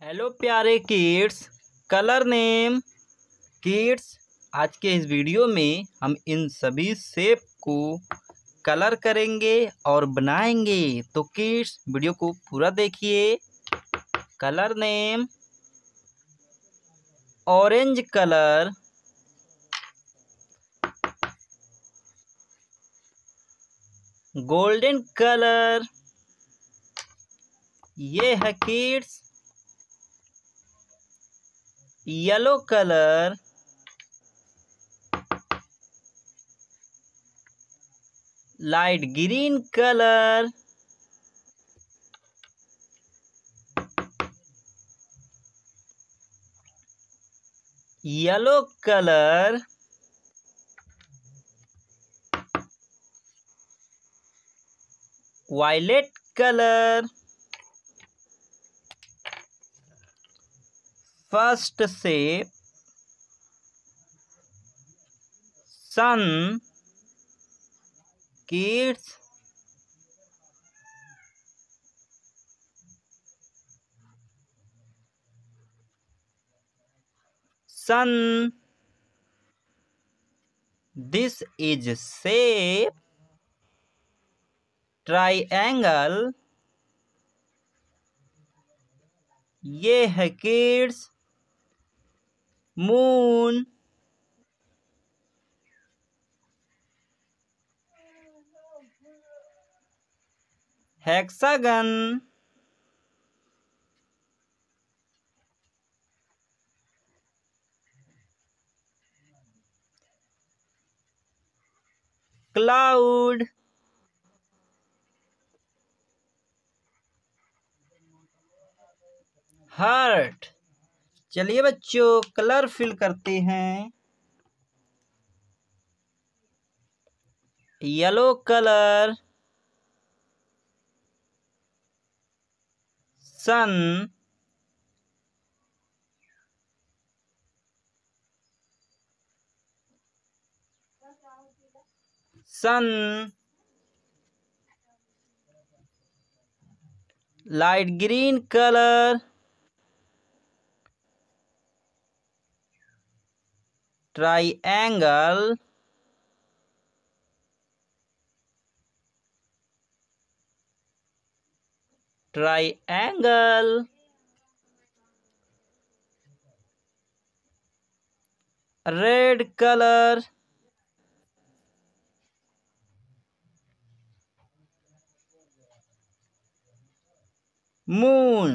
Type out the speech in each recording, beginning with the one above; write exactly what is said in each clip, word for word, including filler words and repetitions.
Hello प्यारे kids, colour name kids. आज के इस वीडियो में हम इन सभी शेप को कलर करेंगे और बनाएंगे। तो किड्स वीडियो को पूरा देखिए। Colour name orange colour, golden colour, ये है kids yellow colour, light green colour, yellow colour, violet colour. First shape sun kids, sun. This is shape triangle. ये है kids moon. Hexagon, cloud, heart. चलिए बच्चों colour fill करते हैं। Yellow colour sun, sun. Light green colour triangle, triangle. Red colour moon,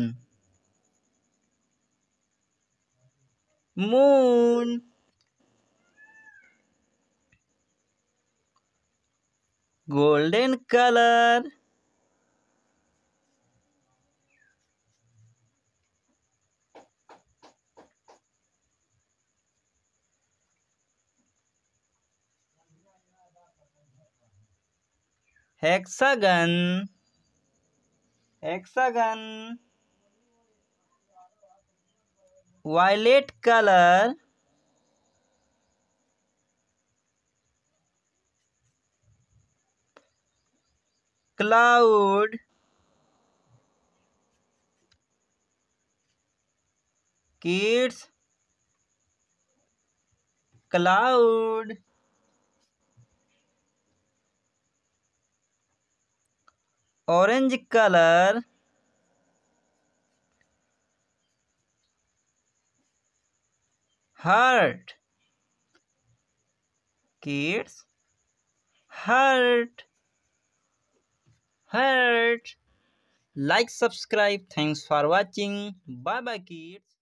moon. Golden colour hexagon, hexagon. Violet colour cloud, kids cloud. Orange colour heart, kids heart, heart. Like subscribe. Thanks for watching. Bye bye kids.